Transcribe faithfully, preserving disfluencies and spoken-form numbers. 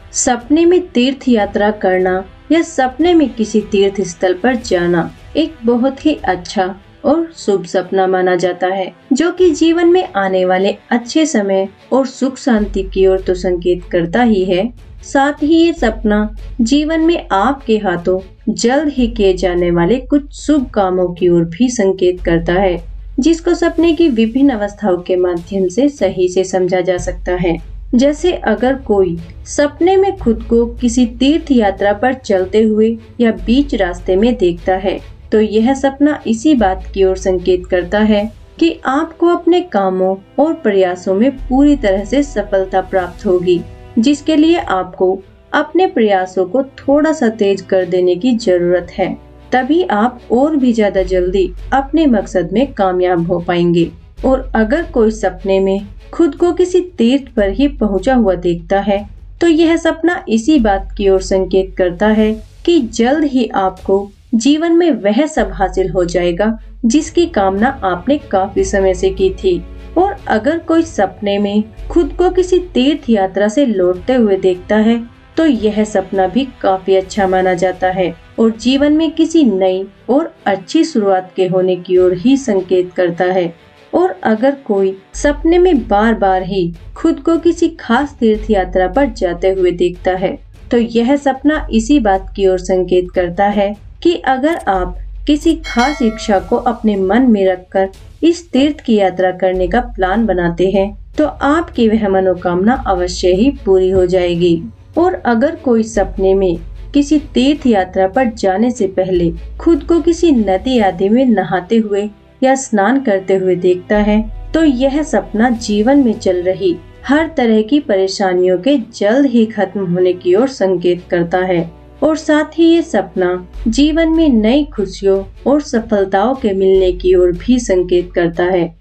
सपने में तीर्थ यात्रा करना या सपने में किसी तीर्थ स्थल पर जाना एक बहुत ही अच्छा और शुभ सपना माना जाता है, जो कि जीवन में आने वाले अच्छे समय और सुख शांति की ओर तो संकेत करता ही है। साथ ही ये सपना जीवन में आपके हाथों जल्द ही किए जाने वाले कुछ शुभ कामों की ओर भी संकेत करता है, जिसको सपने की विभिन्न अवस्थाओं के माध्यम से सही से समझा जा सकता है। जैसे अगर कोई सपने में खुद को किसी तीर्थ यात्रा पर चलते हुए या बीच रास्ते में देखता है, तो यह सपना इसी बात की ओर संकेत करता है कि आपको अपने कामों और प्रयासों में पूरी तरह से सफलता प्राप्त होगी, जिसके लिए आपको अपने प्रयासों को थोड़ा सा तेज कर देने की जरूरत है। तभी आप और भी ज्यादा जल्दी अपने मकसद में कामयाब हो पाएंगे। और अगर कोई सपने में खुद को किसी तीर्थ पर ही पहुंचा हुआ देखता है, तो यह सपना इसी बात की ओर संकेत करता है कि जल्द ही आपको जीवन में वह सब हासिल हो जाएगा जिसकी कामना आपने काफी समय से की थी। और अगर कोई सपने में खुद को किसी तीर्थ यात्रा से लौटते हुए देखता है, तो यह सपना भी काफी अच्छा माना जाता है और जीवन में किसी नई और अच्छी शुरुआत के होने की ओर ही संकेत करता है। और अगर कोई सपने में बार बार ही खुद को किसी खास तीर्थ यात्रा पर जाते हुए देखता है, तो यह सपना इसी बात की ओर संकेत करता है कि अगर आप किसी खास इच्छा को अपने मन में रखकर इस तीर्थ की यात्रा करने का प्लान बनाते हैं, तो आपकी वह मनोकामना अवश्य ही पूरी हो जाएगी। और अगर कोई सपने में किसी तीर्थ यात्रा पर जाने से पहले खुद को किसी नदी आदि में नहाते हुए या स्नान करते हुए देखता है, तो यह सपना जीवन में चल रही हर तरह की परेशानियों के जल्द ही खत्म होने की ओर संकेत करता है। और साथ ही ये सपना जीवन में नई खुशियों और सफलताओं के मिलने की ओर भी संकेत करता है।